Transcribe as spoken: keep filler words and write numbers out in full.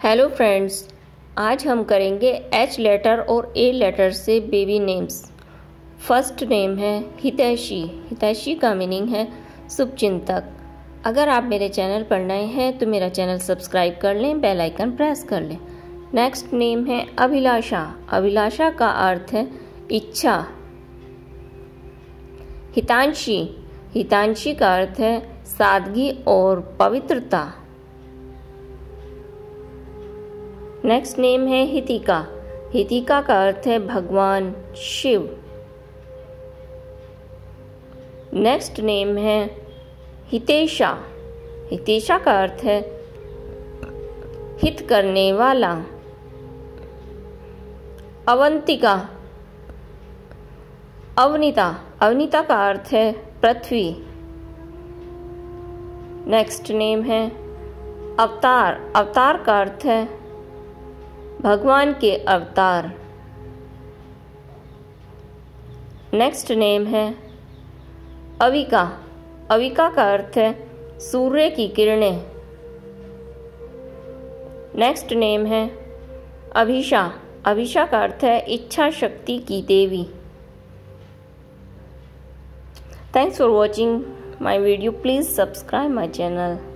Hello friends, आज हम करेंगे एच लेटर और ए लेटर से बेबी नेम्स। फर्स्ट नेम है हितैषी। हितैषी का मीनिंग है शुभचिंतक। अगर आप मेरे चैनल पर नए हैं तो मेरा चैनल सब्सक्राइब कर लें, बेल आइकन प्रेस कर लें। नेक्स्ट नेम है अभिलाषा। अभिलाषा का अर्थ है इच्छा। हितांशी। हितांशी का अर्थ है सादगी और पवित्रता। नेक्स्ट नेम है हितिका। हितिका का अर्थ है भगवान शिव। नेक्स्ट नेम है हितेशा। हितेशा का अर्थ है हित करने वाला। अवंतिका। अवनीता। अवनीता का अर्थ है पृथ्वी। नेक्स्ट नेम है अवतार। अवतार का अर्थ है भगवान के अवतार। नेक्स्ट नेम है अविका। अविका का अर्थ है सूर्य की किरणें। नेक्स्ट नेम है अभिषा। अभिषा का अर्थ है इच्छा शक्ति की देवी। Thanks for watching my video. Please subscribe my channel.